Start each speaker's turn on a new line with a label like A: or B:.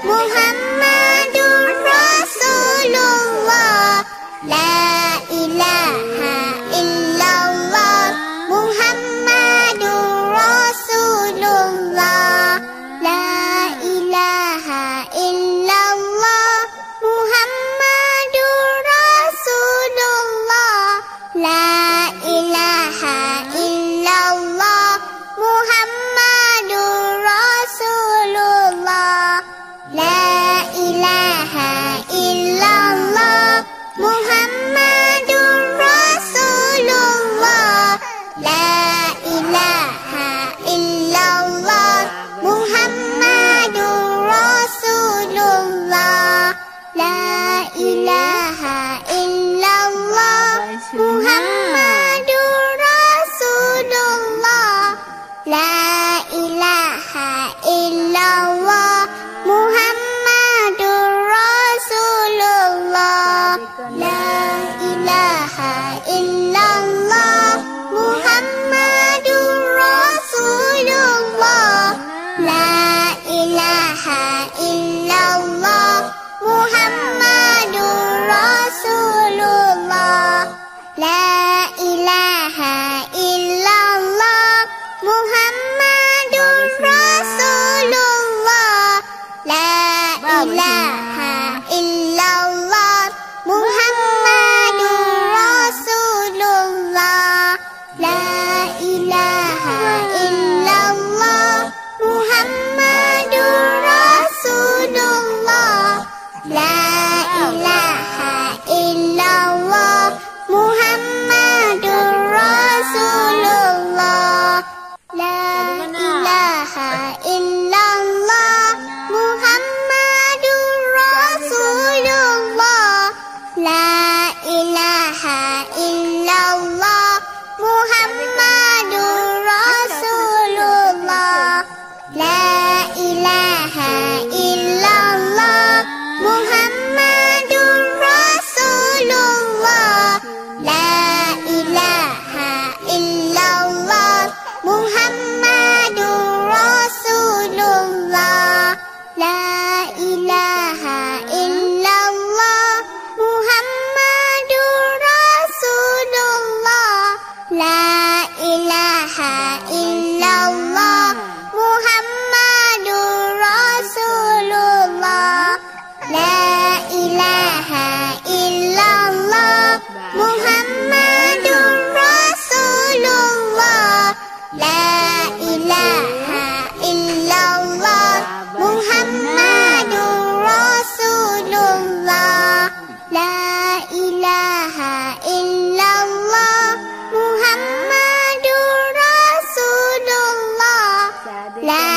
A: Muhammadur Rasulullah, la ilaha illallah. Muhammadur Rasulullah, la ilaha illallah. Muhammadur Rasulullah, la ilaha illallah. Muhammadur Rasulullah, la ilaha illallah. Muhammadur Rasulullah, la ilaha illallah. Muhammadur Rasulullah, la ilaha illallah. Muhammadur Rasulullah, la ilaha illallah. Muhammadur Rasulullah, la ilaha illallah. Muhammadur Rasulullah, la ilaha illallah. Muhammadur Rasulullah, la ilaha illallah. Muhammadur Rasulullah, la ilaha illallah. Muhammadur Rasulullah, la ilaha illallah. Muhammadur Rasulullah, la ilaha illallah. Muhammadur Rasulullah, la ilaha illallah. Muhammadur Rasulullah, la ilaha illallah. Muhammadur Rasulullah, la ilaha illallah. Muhammadur Rasulullah, la ilaha illallah. Muhammadur Rasulullah, la ilaha illallah. Muhammadur Rasulullah, la ilaha illallah. Muhammadur Rasulullah, la ilaha illallah. Muhammadur Rasulullah, la ilaha illallah. Muhammadur Rasulullah, la ilaha illallah. Muhammadur Rasulullah, la